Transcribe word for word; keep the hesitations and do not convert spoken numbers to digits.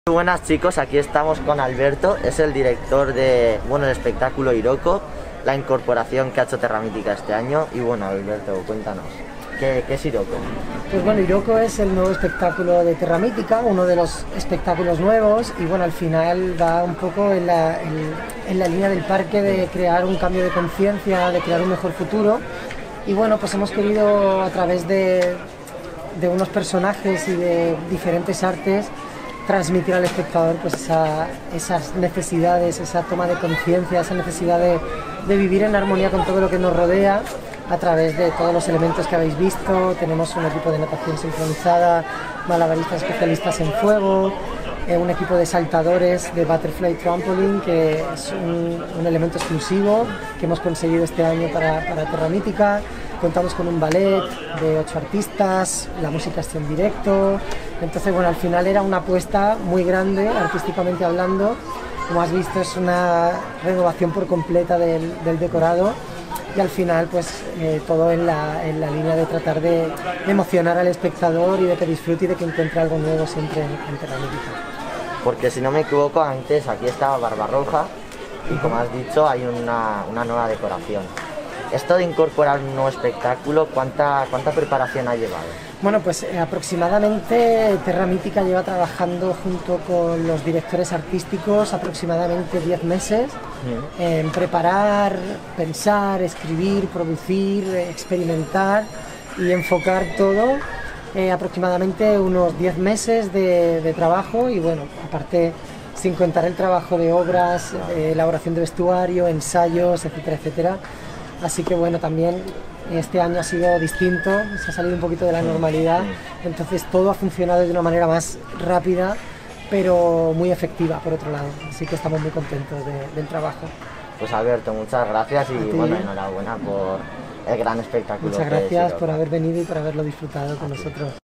Muy buenas chicos, aquí estamos con Alberto, es el director de, bueno, el espectáculo Iroko, la incorporación que ha hecho Terra Mítica este año. Y bueno, Alberto, cuéntanos, ¿qué, qué es Iroko? Pues bueno, Iroko es el nuevo espectáculo de Terra Mítica, uno de los espectáculos nuevos, y bueno, al final va un poco en la, en, en la línea del parque de crear un cambio de conciencia, de crear un mejor futuro. Y bueno, pues hemos querido a través de, de unos personajes y de diferentes artes transmitir al espectador pues esa, esas necesidades, esa toma de conciencia, esa necesidad de, de vivir en armonía con todo lo que nos rodea a través de todos los elementos que habéis visto. Tenemos un equipo de natación sincronizada, malabaristas especialistas en fuego, eh, un equipo de saltadores de Butterfly Trampoline, que es un, un elemento exclusivo que hemos conseguido este año para, para Terra Mítica. Contamos con un ballet de ocho artistas, la música está en directo. Entonces, bueno, al final era una apuesta muy grande, artísticamente hablando. Como has visto, es una renovación por completa del, del decorado. Y al final, pues eh, todo en la, en la línea de tratar de, de emocionar al espectador y de que disfrute y de que encuentre algo nuevo siempre en, en Terra Mítica. Porque si no me equivoco, antes aquí estaba Barbarroja y como has dicho, hay una, una nueva decoración. Esto de incorporar un nuevo espectáculo, ¿cuánta, cuánta preparación ha llevado? Bueno, pues eh, aproximadamente Terra Mítica lleva trabajando junto con los directores artísticos aproximadamente diez meses mm. en preparar, pensar, escribir, producir, experimentar y enfocar todo. Eh, aproximadamente unos diez meses de, de trabajo y bueno, aparte sin contar el trabajo de obras, eh, elaboración de vestuario, ensayos, etcétera, etcétera. Así que bueno, también este año ha sido distinto, se ha salido un poquito de la normalidad, entonces todo ha funcionado de una manera más rápida, pero muy efectiva por otro lado, así que estamos muy contentos de, del trabajo. Pues Alberto, muchas gracias y bueno, enhorabuena por el gran espectáculo. Muchas gracias por haber venido y por haberlo disfrutado con nosotros.